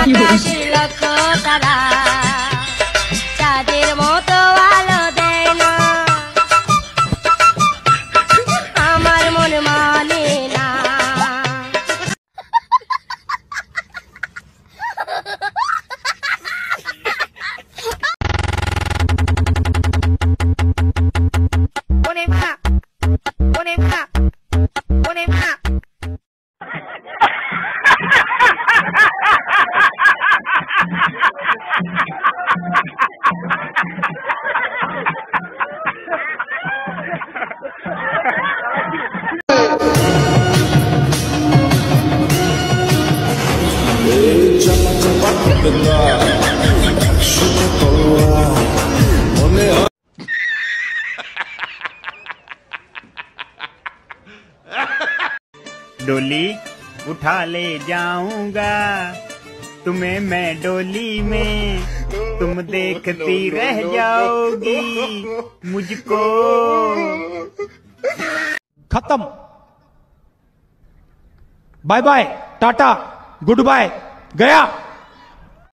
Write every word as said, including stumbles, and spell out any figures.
আকাশের লক্ষ তারা চাঁদের মতো আলো দেয় না আমার মন মানে না डोली उठा ले जाऊंगा तुम्हें मैं डोली में तुम देखती रह जाओगी मुझको। खत्म। Bye bye ta ta good bye गया।